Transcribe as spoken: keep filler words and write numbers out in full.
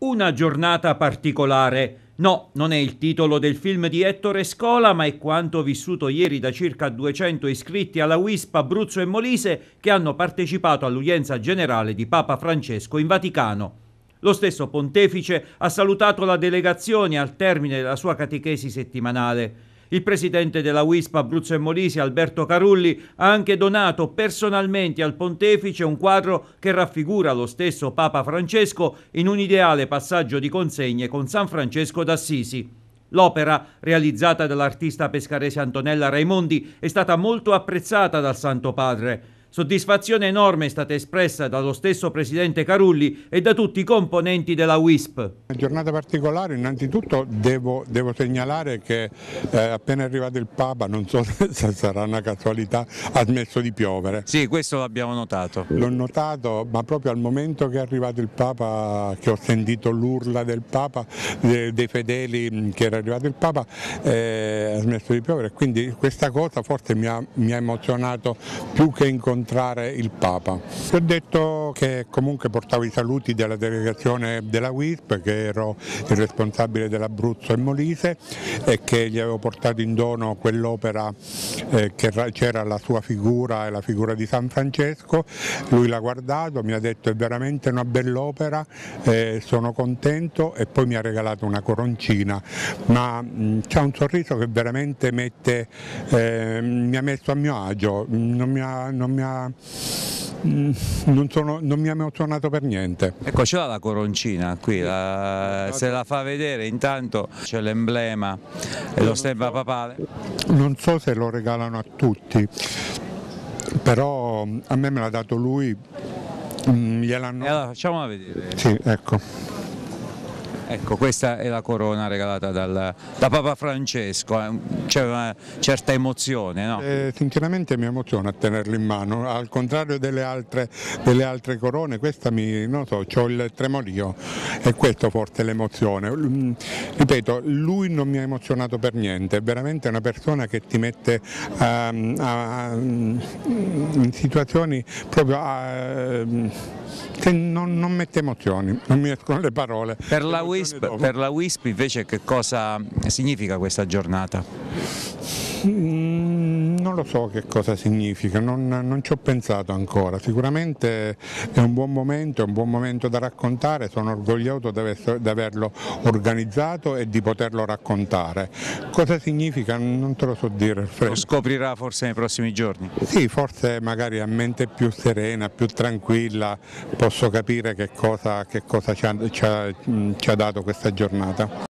Una giornata particolare. No, non è il titolo del film di Ettore Scola, ma è quanto vissuto ieri da circa duecento iscritti alla U I S P Abruzzo e Molise che hanno partecipato all'udienza generale di Papa Francesco in Vaticano. Lo stesso pontefice ha salutato la delegazione al termine della sua catechesi settimanale. Il presidente della U I S P Abruzzo e Molise, Alberto Carulli, ha anche donato personalmente al pontefice un quadro che raffigura lo stesso Papa Francesco in un ideale passaggio di consegne con San Francesco d'Assisi. L'opera, realizzata dall'artista pescarese Antonella Raimondi, è stata molto apprezzata dal Santo Padre. Soddisfazione enorme è stata espressa dallo stesso presidente Carulli e da tutti i componenti della U I S P. Una giornata particolare, innanzitutto devo, devo segnalare che eh, appena è arrivato il Papa, non so se sarà una casualità, ha smesso di piovere. Sì, questo l'abbiamo notato. L'ho notato, ma proprio al momento che è arrivato il Papa, che ho sentito l'urla del Papa, dei, dei fedeli che era arrivato il Papa, eh, ha smesso di piovere. Quindi questa cosa forse mi ha, mi ha emozionato più che incontrare il Papa. Ti ho detto che comunque portavo i saluti della delegazione della U I S P, che ero il responsabile dell'Abruzzo e Molise, e che gli avevo portato in dono quell'opera eh, che c'era la sua figura e la figura di San Francesco. Lui l'ha guardato, mi ha detto è veramente una bell'opera, eh, sono contento, e poi mi ha regalato una coroncina, ma c'ha un sorriso che veramente mette, eh, mi ha messo a mio agio, non mi ha, non mi ha Non, sono, non mi ha emozionato per niente. Ecco, ce l'ha la coroncina qui, la, se la fa vedere intanto c'è l'emblema e lo stemma papale. Non so se lo regalano a tutti, però a me me l'ha dato lui, gliel'hanno... E allora facciamola vedere. Sì, ecco. Ecco, questa è la corona regalata dal, da Papa Francesco, c'è una certa emozione, no? Eh, sinceramente mi emoziona a tenerla in mano, al contrario delle altre, delle altre corone, questa mi, non so, c'ho il tremolio, e questo forse è l'emozione. Ripeto, lui non mi ha emozionato per niente, è veramente una persona che ti mette um, a, in situazioni proprio a, che non, non mette emozioni, non mi escono le parole. Per la U I S P, per la U I S P invece che cosa significa questa giornata? Mm, non lo so che cosa significa, non, non ci ho pensato ancora. Sicuramente è un buon momento, è un buon momento da raccontare, sono orgoglioso di averlo organizzato e di poterlo raccontare. Cosa significa non te lo so dire. Lo scoprirà forse nei prossimi giorni? Sì, forse magari a mente più serena, più tranquilla, posso capire che cosa, che cosa ci ha, ci ha, ci ha dato questa giornata.